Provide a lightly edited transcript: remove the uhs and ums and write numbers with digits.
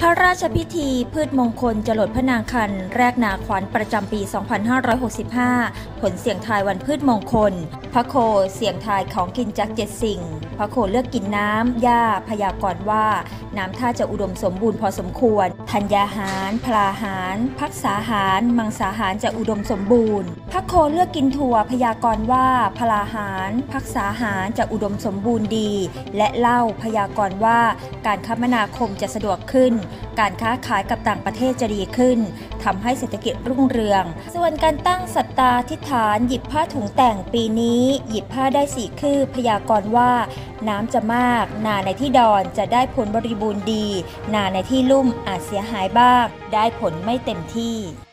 ระราชพิธีพืชมงคลจรดพระนางคันแรกนาขวัญประจำปี 2565 ผลเสี่ยงทายวันพืชมงคลพระโคเสี่ยงทายของกินจาก7 สิ่งพระโคเลือกกินน้ำหญ้าพยากรณ์ว่าน้ำท่าจะอุดมสมบูรณ์พอสมควรธัญญาหารพลาหารภักษาหารมังสาหารจะอุดมสมบูรณ์พระโคเลือกกินถั่วพยากรณ์ว่าพลาหารภักษาหารจะอุดมสมบูรณ์ดีและเหล้าพยากรณ์ว่าการคมนาคมจะสะดวกขึ้นการค้าขายกับต่างประเทศจะดีขึ้นทำให้เศรษฐกิจรุ่งเรืองส่วนการตั้งสัตตาธิษฐานหยิบผ้าถุงแต่งปีนี้หยิบผ้าได้4 คืบพยากรณ์ว่าน้ำจะมากนาในที่ดอนจะได้ผลบริบูรณ์ดีนาในที่ลุ่มอาจเสียหายบ้างได้ผลไม่เต็มที่